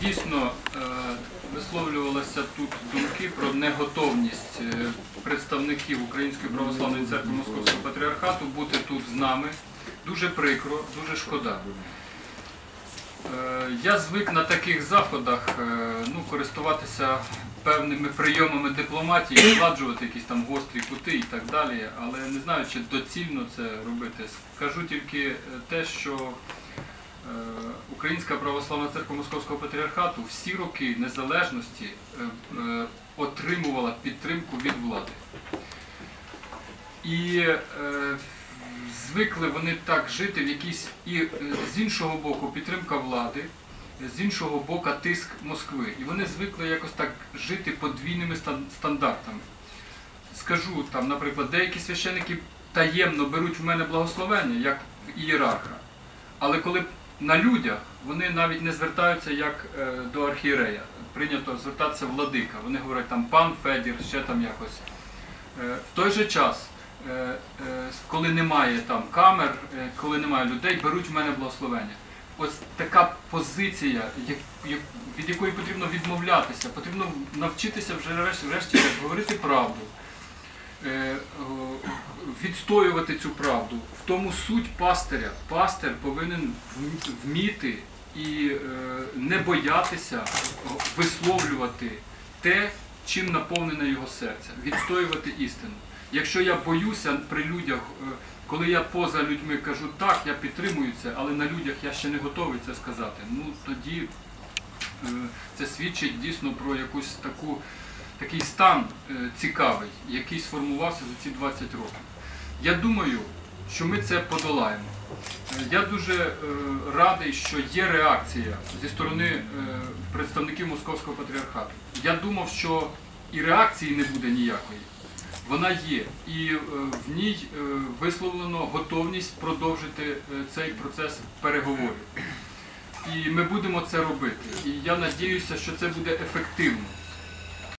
Дійсно, висловлювалися тут думки про неготовність представників Української православної церкви Московського патріархату бути тут з нами. Дуже прикро, дуже шкода. Я звик на таких заходах користуватися певними прийомами дипломатії, складжувати якісь там гострі кути і так далі, але не знаю, чи доцільно це робити. Скажу тільки те, що Українська православна церква Московського патріархату всі роки незалежності отримувала підтримку від влади. І звикли вони так жити в якійсь, і з іншого боку підтримка влади, з іншого боку тиск Москви. І вони звикли якось так жити подвійними стандартами. Скажу, там, наприклад, деякі священники таємно беруть в мене благословення, як в ієрарха, але коли на людях вони навіть не звертаються як до архієрея. Прийнято звертатися владика. Вони говорять там пан Федір, ще там якось. В той же час, коли немає там камер, коли немає людей, беруть в мене благословення. Ось така позиція, від якої потрібно відмовлятися, потрібно навчитися вже врешті говорити правду, відстоювати цю правду. В тому суть пастиря. Пастир повинен вміти і не боятися висловлювати те, чим наповнене його серце, відстоювати істину. Якщо я боюся при людях, коли я поза людьми кажу так, я підтримую це, але на людях я ще не готовий це сказати, тоді це свідчить дійсно про якусь такий стан цікавий, який сформувався за ці 20 років. Я думаю, що ми це подолаємо. Я дуже радий, що є реакція зі сторони представників Московського патріархату. Я думав, що і реакції не буде ніякої. Вона є, і в ній висловлено готовність продовжити цей процес переговорів. І ми будемо це робити. І я сподіваюся, що це буде ефективно.